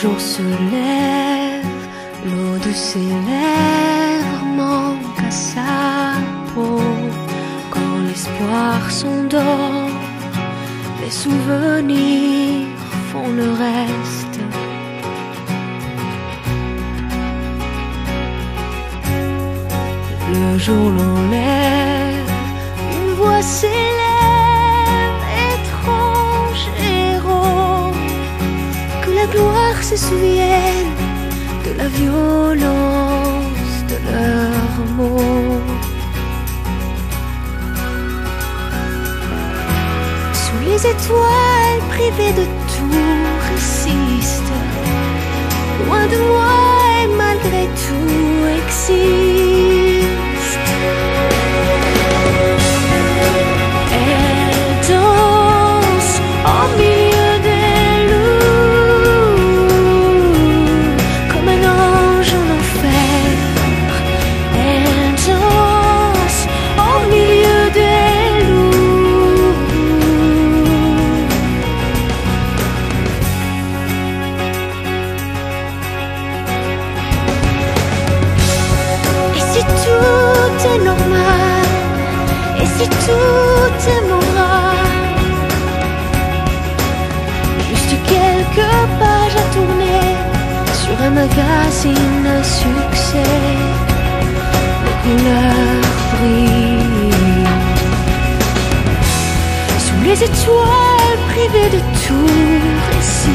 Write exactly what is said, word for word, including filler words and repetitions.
jour se lève, l'eau de ses lèvres manque à sa peau. Quand l'espoir s'endort, les souvenirs font le reste. Le jour l'enlève, une voix s'élève, étrange héros. Que la gloire se souvienne de la violence de leurs mots. Sous les étoiles privées de tout résiste, loin de moi et malgré tout existe. Elle danse au milieu des loups, comme un ange en enfer. Elle danse au milieu des loups. Et si tout est normal, et si tout est moral, juste quelques pages à tourner sur un magazine à succès, les couleurs brillent. Sous les étoiles privées de tout récit,